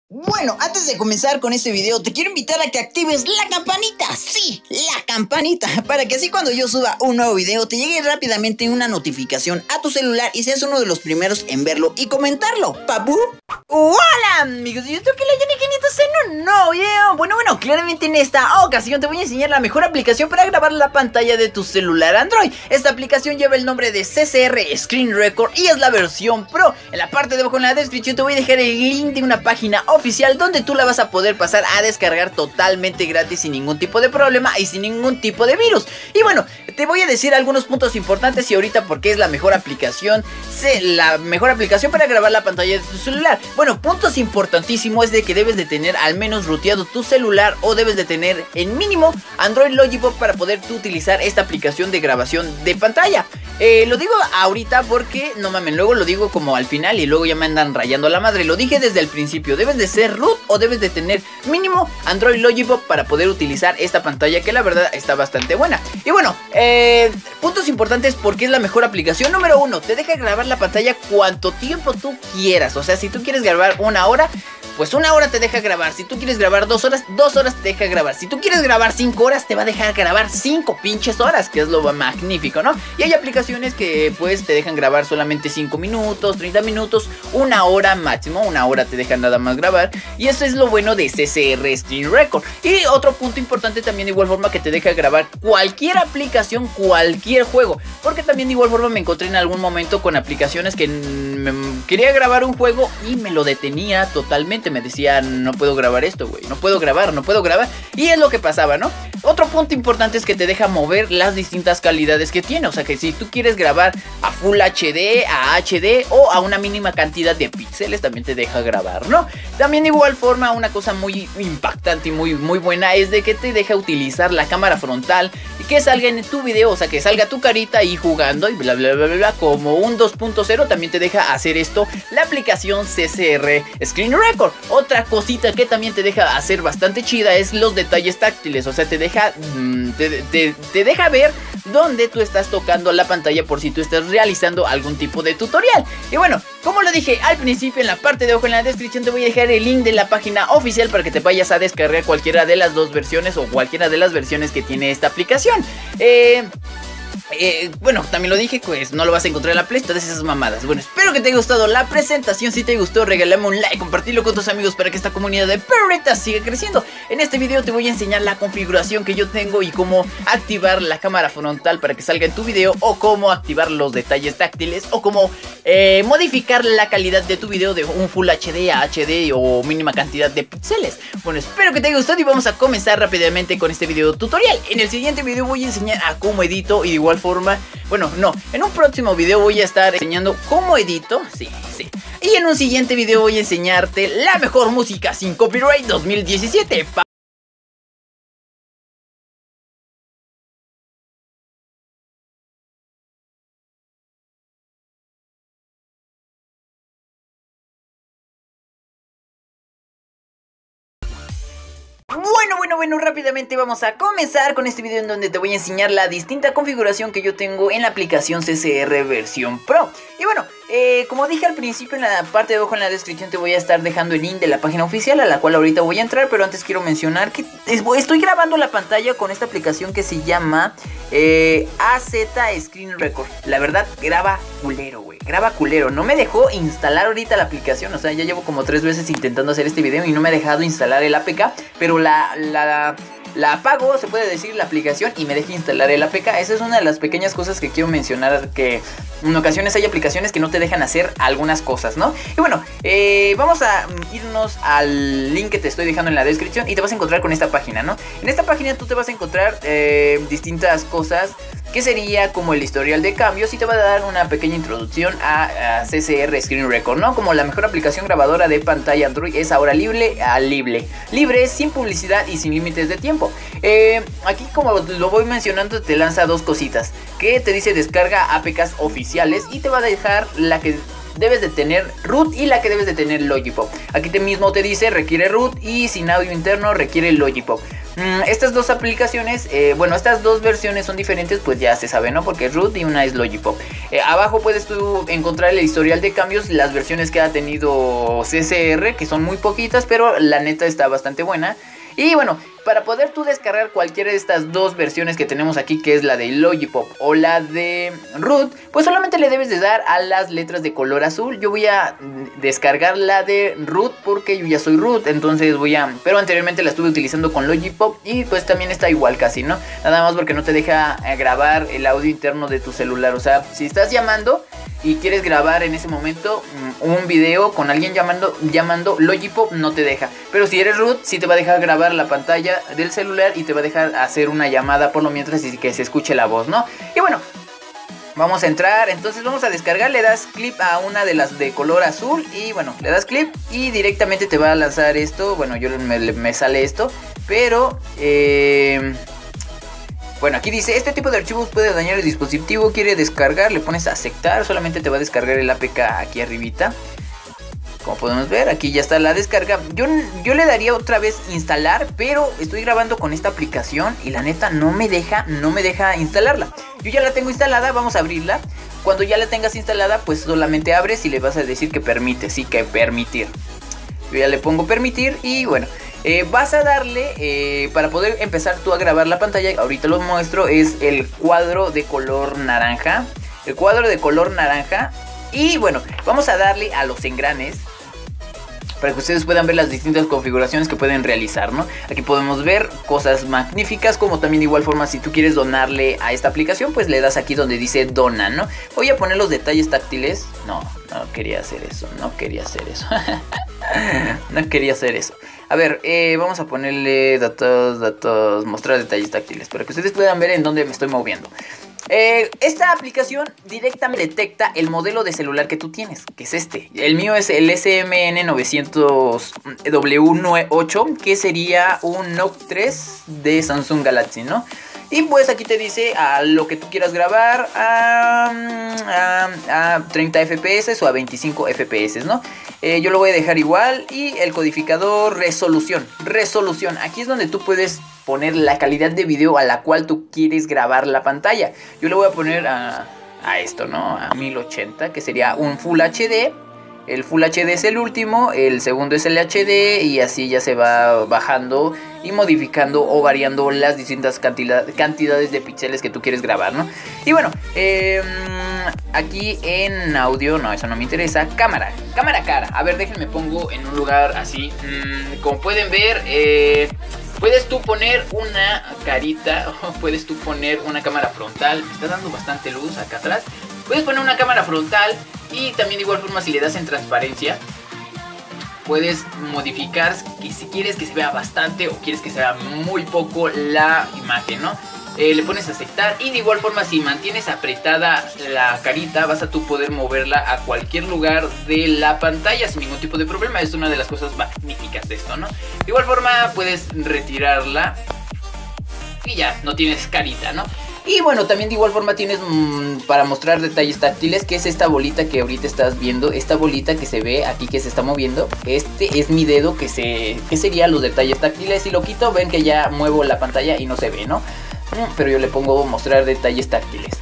Bueno, antes de comenzar con este video, te quiero invitar a que actives la campanita. Sí, la campanita, para que así cuando yo suba un nuevo video te llegue rápidamente una notificación a tu celular y seas uno de los primeros en verlo y comentarlo. ¿Papu? Hola amigos de YouTube, que la Yannick en un nuevo video. Bueno, claramente en esta ocasión te voy a enseñar la mejor aplicación para grabar la pantalla de tu celular Android. Esta aplicación lleva el nombre de CCR Screen Record y es la versión Pro. En la parte de abajo en la descripción te voy a dejar el link de una página oficial donde tú la vas a poder pasar a descargar totalmente gratis, sin ningún tipo de problema y sin ningún tipo de virus. Y bueno, te voy a decir algunos puntos importantes y ahorita por qué es la mejor aplicación, para grabar la pantalla de tu celular. Bueno, puntos importantísimos es de que debes de tener al menos rooteado tu celular o debes de tener en mínimo Android Lollipop para poder tú utilizar esta aplicación de grabación de pantalla. Lo digo ahorita porque, no mames, luego lo digo como al final y luego ya me andan rayando la madre. Lo dije desde el principio, debes de ser root o debes de tener mínimo Android Lollipop para poder utilizar esta pantalla, que la verdad está bastante buena. Y bueno, puntos importantes porque es la mejor aplicación. Número 1, te deja grabar la pantalla cuanto tiempo tú quieras. O sea, si tú quieres grabar una hora, pues una hora te deja grabar. Si tú quieres grabar 2 horas, 2 horas te deja grabar. Si tú quieres grabar 5 horas, te va a dejar grabar 5 pinches horas, que es lo magnífico, ¿no? Y hay aplicaciones que pues te dejan grabar solamente 5 minutos, 30 minutos, una hora máximo. Una hora te dejan nada más grabar. Y eso es lo bueno de CCR Screen Record. Y otro punto importante también, de igual forma, que te deja grabar cualquier aplicación, cualquier juego. Porque también de igual forma me encontré en algún momento con aplicaciones que quería grabar un juego y me lo detenía totalmente. Me decía, no puedo grabar esto, güey, no puedo grabar. Y es lo que pasaba, ¿no? Otro punto importante es que te deja mover las distintas calidades que tiene. O sea que si tú quieres grabar a Full HD, a HD o a una mínima cantidad de píxeles, también te deja grabar, ¿no? También de igual forma, una cosa muy impactante y muy buena es de que te deja utilizar la cámara frontal y que salga en tu video. O sea que salga tu carita ahí jugando y bla bla bla bla bla, como un 2.0. También te deja hacer esto la aplicación CCR Screen Record. Otra cosita que también te deja hacer bastante chida es los detalles táctiles. O sea, te deja ver dónde tú estás tocando la pantalla por si tú estás realizando algún tipo de tutorial. Y bueno, como lo dije al principio, en la parte de abajo en la descripción te voy a dejar el link de la página oficial para que te vayas a descargar cualquiera de las dos versiones o cualquiera de las versiones que tiene esta aplicación. Bueno, también lo dije, pues no lo vas a encontrar en la Play, todas esas mamadas. Bueno, espero que te haya gustado la presentación. Si te gustó, regálame un like, compartirlo con tus amigos para que esta comunidad de perritas siga creciendo. En este video te voy a enseñar la configuración que yo tengo y cómo activar la cámara frontal para que salga en tu video, o cómo activar los detalles táctiles, o cómo modificar la calidad de tu video de un Full HD a HD o mínima cantidad de píxeles. Bueno, espero que te haya gustado y vamos a comenzar rápidamente con este video tutorial. En el siguiente video voy a enseñar a cómo edito y de igual forma, bueno, no, en un próximo video voy a estar enseñando cómo edito, sí, y en un siguiente video voy a enseñarte la mejor música sin copyright 2017. Bueno, rápidamente vamos a comenzar con este video en donde te voy a enseñar la distinta configuración que yo tengo en la aplicación CCR versión Pro. Y bueno, como dije al principio, en la parte de abajo en la descripción te voy a estar dejando el link de la página oficial, a la cual ahorita voy a entrar. Pero antes quiero mencionar que estoy grabando la pantalla con esta aplicación que se llama AZ Screen Record. La verdad, graba culero, güey, graba culero. No me dejó instalar ahorita la aplicación. O sea, ya llevo como 3 veces intentando hacer este video y no me ha dejado instalar el APK. Pero la apago, se puede decir, la aplicación, y me deja instalar el APK. Esa es una de las pequeñas cosas que quiero mencionar, que en ocasiones hay aplicaciones que no te dejan hacer algunas cosas, ¿no? Y bueno, vamos a irnos al link que te estoy dejando en la descripción y te vas a encontrar con esta página, ¿no? En esta página tú te vas a encontrar distintas cosas, que sería como el historial de cambios, y te va a dar una pequeña introducción a CCR Screen Record, ¿no? Como la mejor aplicación grabadora de pantalla Android es ahora libre, sin publicidad y sin límites de tiempo. Aquí, como lo voy mencionando, te lanza dos cositas, que te dice descarga APKs oficiales, y te va a dejar la que debes de tener root y la que debes de tener Lollipop. Aquí mismo te dice requiere root y sin audio interno requiere Lollipop. Estas dos aplicaciones, bueno, estas dos versiones son diferentes, pues ya se sabe, ¿no? Porque es root y una es Logipop. Abajo puedes tú encontrar el historial de cambios, las versiones que ha tenido CCR, que son muy poquitas, pero la neta está bastante buena. Y bueno, para poder tú descargar cualquiera de estas dos versiones que tenemos aquí, que es la de Logipop o la de root, pues solamente le debes de dar a las letras de color azul. Yo voy a descargar la de root porque yo ya soy root, entonces pero anteriormente la estuve utilizando con Logipop y pues también está igual casi, ¿no? Nada más porque no te deja grabar el audio interno de tu celular. O sea, si estás llamando y quieres grabar en ese momento un video con alguien llamando, Logipop no te deja. Pero si eres root, sí te va a dejar grabar la pantalla del celular y te va a dejar hacer una llamada por lo mientras y que se escuche la voz, ¿no? Y bueno, vamos a entrar, entonces vamos a descargar, le das clip a una de las de color azul y bueno, le das clip y directamente te va a lanzar esto. Bueno, yo me sale esto, pero bueno, aquí dice, este tipo de archivos puede dañar el dispositivo, quiere descargar, le pones a aceptar, solamente te va a descargar el APK aquí arribita. Como podemos ver, aquí ya está la descarga. Yo le daría otra vez instalar, pero estoy grabando con esta aplicación y la neta no me deja instalarla. Yo ya la tengo instalada, vamos a abrirla. Cuando ya la tengas instalada, pues solamente abres y le vas a decir que permite, sí, que permitir. Yo ya le pongo permitir y bueno, vas a darle, para poder empezar tú a grabar la pantalla, ahorita lo muestro, es el cuadro de color naranja. El cuadro de color naranja. Y bueno, vamos a darle a los engranes para que ustedes puedan ver las distintas configuraciones que pueden realizar, ¿no? Aquí podemos ver cosas magníficas, como también de igual forma si tú quieres donarle a esta aplicación, pues le das aquí donde dice dona, ¿no? Voy a poner los detalles táctiles. No quería hacer eso, no quería hacer eso. No quería hacer eso. A ver, vamos a ponerle datos, mostrar detalles táctiles para que ustedes puedan ver en dónde me estoy moviendo. Esta aplicación directamente detecta el modelo de celular que tú tienes, que es este. El mío es el SMN900W8, que sería un Note 3 de Samsung Galaxy, ¿no? Y pues aquí te dice a lo que tú quieras grabar, a 30 FPS o a 25 FPS, ¿no? Yo lo voy a dejar igual. Y el codificador, resolución. Aquí es donde tú puedes poner la calidad de video a la cual tú quieres grabar la pantalla. Yo le voy a poner a esto, ¿no? A 1080, que sería un Full HD. El Full HD es el último, el segundo es el HD y así ya se va bajando y modificando o variando las distintas cantidades de píxeles que tú quieres grabar, ¿no? Y bueno, aquí en audio, no, eso no me interesa. Cámara cara. A ver, déjenme pongo en un lugar así. Como pueden ver, puedes tú poner una carita o puedes tú poner una cámara frontal. Me está dando bastante luz acá atrás. Puedes poner una cámara frontal y también de igual forma si le das en transparencia puedes modificar que si quieres que se vea bastante o quieres que se vea muy poco la imagen, ¿no? Le pones a aceptar y de igual forma si mantienes apretada la carita vas a tú poder moverla a cualquier lugar de la pantalla sin ningún tipo de problema. Es una de las cosas magníficas de esto, ¿no? De igual forma puedes retirarla y ya, no tienes carita, ¿no? Y bueno, también de igual forma tienes para mostrar detalles táctiles, que es esta bolita que ahorita estás viendo. Esta bolita que se ve aquí que se está moviendo. Este es mi dedo que serían los detalles táctiles. Si lo quito ven que ya muevo la pantalla y no se ve, ¿no? Pero yo le pongo mostrar detalles táctiles.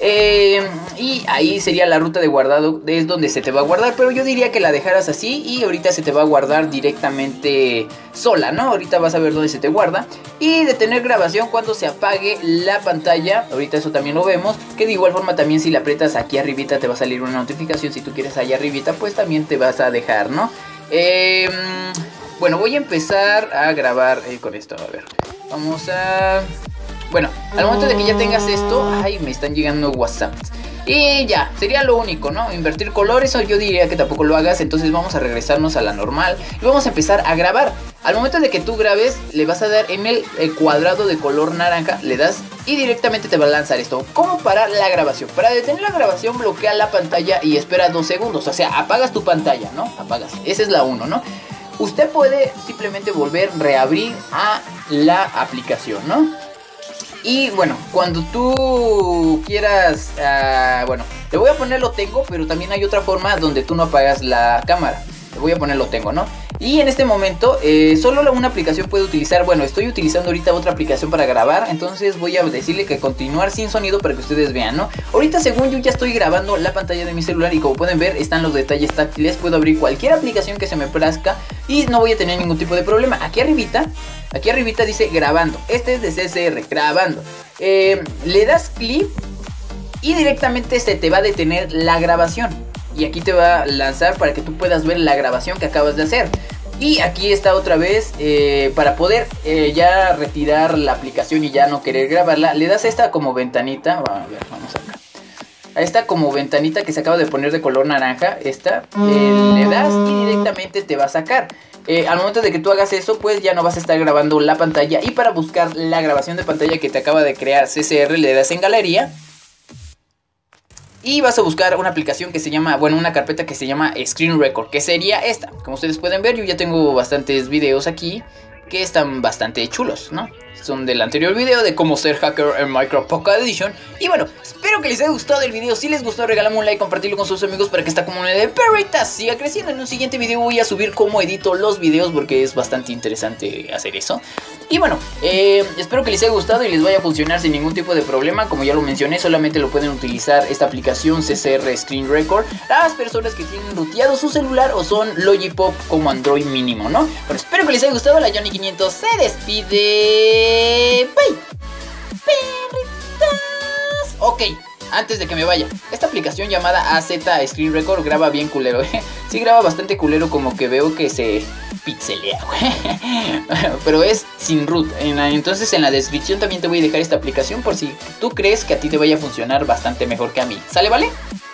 Y ahí sería la ruta de guardado, es donde se te va a guardar. Pero yo diría que la dejaras así y ahorita se te va a guardar directamente sola, ¿no? Ahorita vas a ver dónde se te guarda. Y detener grabación cuando se apague la pantalla. Ahorita eso también lo vemos. Que de igual forma también si la aprietas aquí arribita te va a salir una notificación. Si tú quieres allá arribita pues también te vas a dejar, ¿no? Bueno, voy a empezar a grabar con esto. A ver, vamos a... Bueno, al momento de que ya tengas esto, ay, me están llegando WhatsApp. Y ya, sería lo único, ¿no? Invertir colores, o yo diría que tampoco lo hagas. Entonces vamos a regresarnos a la normal y vamos a empezar a grabar. Al momento de que tú grabes, le vas a dar en el cuadrado de color naranja, le das y directamente te va a lanzar esto. ¿Cómo parar la grabación? Para detener la grabación, bloquea la pantalla y espera 2 segundos. O sea, apagas tu pantalla, ¿no? Apagas, esa es la 1, ¿no? Usted puede simplemente reabrir a la aplicación, ¿no? Y bueno, cuando tú quieras, bueno, le voy a poner lo tengo, pero también hay otra forma donde tú no apagas la cámara. Le voy a poner lo tengo, ¿no? Y en este momento solo una aplicación puede utilizar. Bueno, estoy utilizando ahorita otra aplicación para grabar, entonces voy a decirle que continuar sin sonido para que ustedes vean, ¿no? Ahorita según yo ya estoy grabando la pantalla de mi celular y como pueden ver están los detalles táctiles. Puedo abrir cualquier aplicación que se me plazca y no voy a tener ningún tipo de problema. Aquí arribita dice grabando. Este es de CCR, grabando. Le das clic y directamente se te va a detener la grabación. Y aquí te va a lanzar para que tú puedas ver la grabación que acabas de hacer. Y aquí está otra vez, para poder ya retirar la aplicación y ya no querer grabarla, le das a esta como ventanita. A ver, vamos acá. A esta como ventanita que se acaba de poner de color naranja, esta, le das y directamente te va a sacar. Al momento de que tú hagas eso, pues ya no vas a estar grabando la pantalla. Y para buscar la grabación de pantalla que te acaba de crear CCR, le das en galería. Y vas a buscar una aplicación que se llama, bueno, una carpeta que se llama Screen Record, que sería esta. Como ustedes pueden ver, yo ya tengo bastantes videos aquí que están bastante chulos, ¿no? Son del anterior video de cómo ser hacker en Minecraft Pocket Edition. Y bueno, espero que les haya gustado el video. Si les gustó, regálame un like, compartirlo con sus amigos para que esta comunidad de perritas siga creciendo. En un siguiente video voy a subir cómo edito los videos porque es bastante interesante hacer eso. Y bueno, espero que les haya gustado y les vaya a funcionar sin ningún tipo de problema. Como ya lo mencioné, solamente lo pueden utilizar esta aplicación CCR Screen Record las personas que tienen ruteado su celular o son Logipop como Android mínimo, ¿no? Pero espero que les haya gustado. La Johnny500 se despide. Bye, perritas. Ok, antes de que me vaya, esta aplicación llamada AZ Screen Record graba bien culero, Sí, graba bastante culero, como que veo que se pixelea, pero es sin root. Entonces en la descripción también te voy a dejar esta aplicación por si tú crees que a ti te vaya a funcionar bastante mejor que a mí. ¿Sale, vale?